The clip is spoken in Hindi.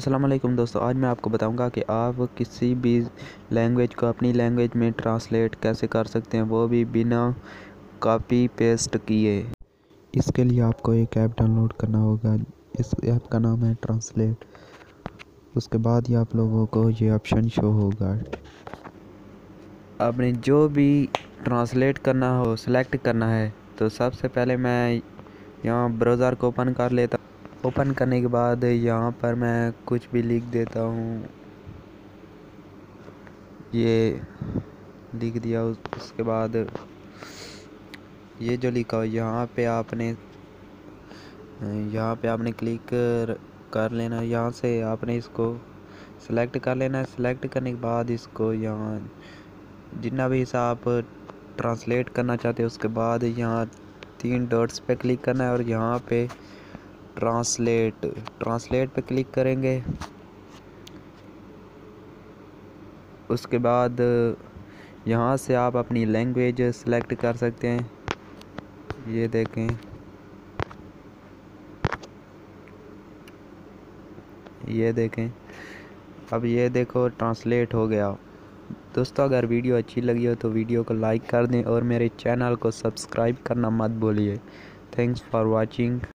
अस्सलाम वालेकुम दोस्तों, आज मैं आपको बताऊंगा कि आप किसी भी लैंग्वेज को अपनी लैंग्वेज में ट्रांसलेट कैसे कर सकते हैं, वो भी बिना कॉपी पेस्ट किए। इसके लिए आपको एक ऐप डाउनलोड करना होगा। इस ऐप का नाम है ट्रांसलेट। उसके बाद ही आप लोगों को ये ऑप्शन शो होगा। आपने जो भी ट्रांसलेट करना हो सेलेक्ट करना है, तो सबसे पहले मैं यहाँ ब्राउज़र को ओपन कर लेता। ओपन करने के बाद यहाँ पर मैं कुछ भी लिख देता हूँ, ये लिख दिया। उसके बाद ये जो लिखा हो यहाँ पे आपने क्लिक कर लेना। यहाँ से आपने इसको सेलेक्ट कर लेना है। सेलेक्ट करने के बाद इसको यहाँ जितना भी हिस्सा आप ट्रांसलेट करना चाहते हैं, उसके बाद यहाँ 3 डॉट्स पे क्लिक करना है और यहाँ पे ट्रांसलेट पे क्लिक करेंगे। उसके बाद यहाँ से आप अपनी लैंग्वेज सेलेक्ट कर सकते हैं। ये देखें, अब ये देखो ट्रांसलेट हो गया। दोस्तों, अगर वीडियो अच्छी लगी हो तो वीडियो को लाइक कर दें और मेरे चैनल को सब्सक्राइब करना मत भूलिए। Thanks for watching.